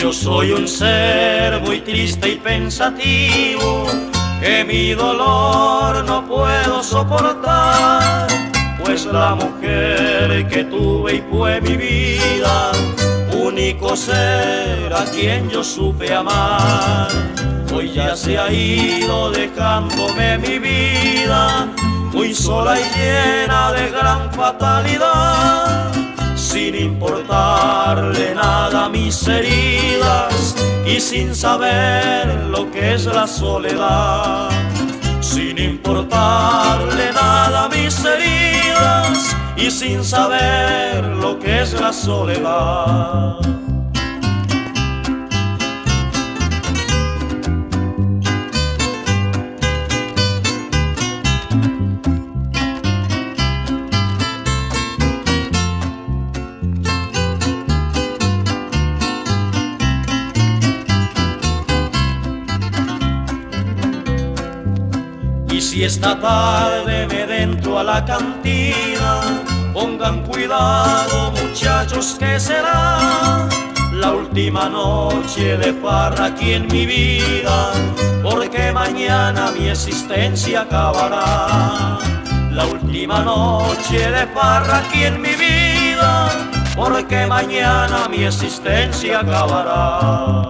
Yo soy un ser muy triste y pensativo, que mi dolor no puedo soportar, pues la mujer que tuve y fue mi vida, único ser a quien yo supe amar, hoy ya se ha ido dejándome mi vida, muy sola y llena de gran fatalidad, sin importarle nada mis heridas y sin saber lo que es la soledad. Sin importarle nada mis heridas y sin saber lo que es la soledad. Y si esta tarde me dentro a la cantina, pongan cuidado muchachos que será la última noche de farra aquí en mi vida, porque mañana mi existencia acabará. La última noche de farra aquí en mi vida, porque mañana mi existencia acabará.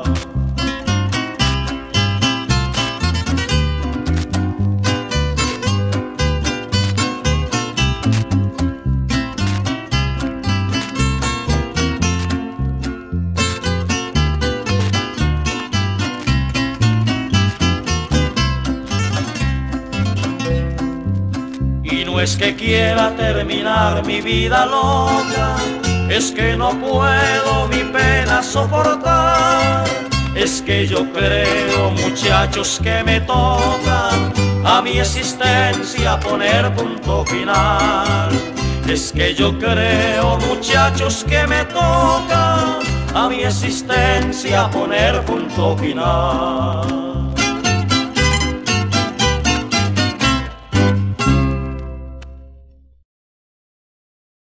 No es que quiera terminar mi vida loca, es que no puedo mi pena soportar. Es que yo creo, muchachos, que me toca a mi existencia poner punto final. Es que yo creo, muchachos, que me toca a mi existencia poner punto final.